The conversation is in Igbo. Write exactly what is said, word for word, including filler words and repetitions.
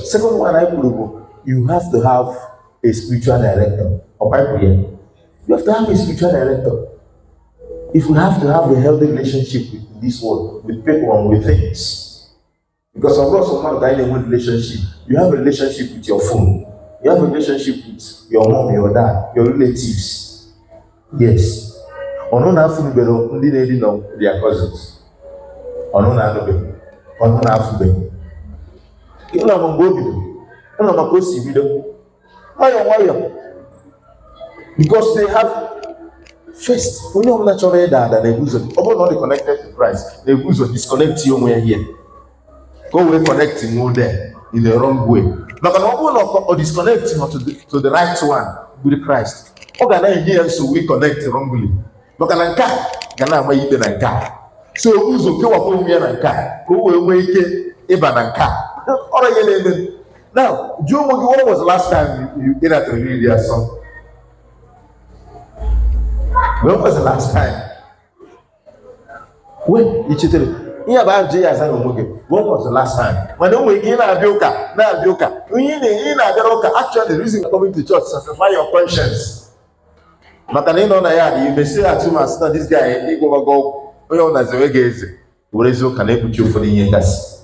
Second one, I believe you have to have a spiritual director. You have to have a spiritual director. If you have to have a healthy relationship with this world, with people and with things. Because of course, of not in a relationship, you have a relationship with your phone. You have a relationship with your mom, your dad, your relatives. Yes. Ono na afu belo ndi na edi no their cousins. Ono na anobe. Ono na afu be. Kila mambo bido. Ono makosi bido. Ayo wayo. Because they have first, when you're not sure that they lose it, although not connected to Christ, they lose it, disconnect you when you're here. Go away connecting over there in the wrong way. But can open up or disconnecting to the to the right one with Christ. Okay, now here so we connect wrongly. But can I cut? Can I make it a car? So who's okay? What will be a car? Who will make it even a car? All right, now, Joe, when was the last time you did that to read your song? When was the last time? When you cheated? Yeah, about Jay as I know. When was the last time? When we in a bioka, now bioka. We in a bioka. Actually, the reason coming to church satisfy your conscience. But I know that you may say that you must this guy. He go go. We on as a guest. What is your connect with you for the years?